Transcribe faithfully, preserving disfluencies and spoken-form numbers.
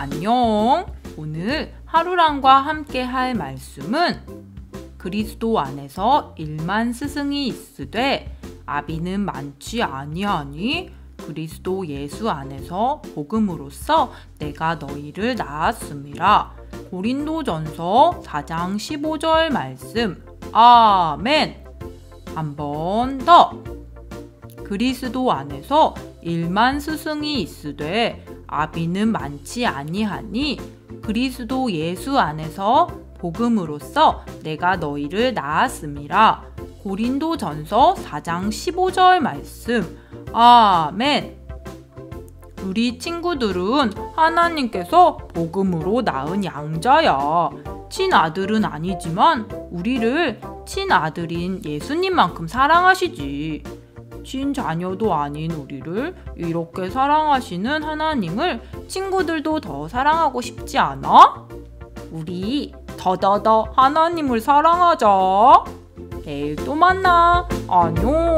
안녕. 오늘 하루랑과 함께 할 말씀은 그리스도 안에서 일만 스승이 있으되 아비는 많지 아니하니 그리스도 예수 안에서 복음으로써 내가 너희를 낳았음이라. 고린도전서 사 장 십오 절 말씀. 아멘. 한 번 더. 그리스도 안에서 일만 스승이 있으되 아비는 많지 아니하니 그리스도 예수 안에서 복음으로써 내가 너희를 낳았음이라. 고린도전서 사 장 십오 절 말씀. 아멘. 우리 친구들은 하나님께서 복음으로 낳은 양자야. 친아들은 아니지만 우리를 친아들인 예수님만큼 사랑하시지. 친자녀도 아닌 우리를 이렇게 사랑하시는 하나님을 친구들도 더 사랑하고 싶지 않아? 우리 더더더 하나님을 사랑하자. 내일 또 만나. 안녕.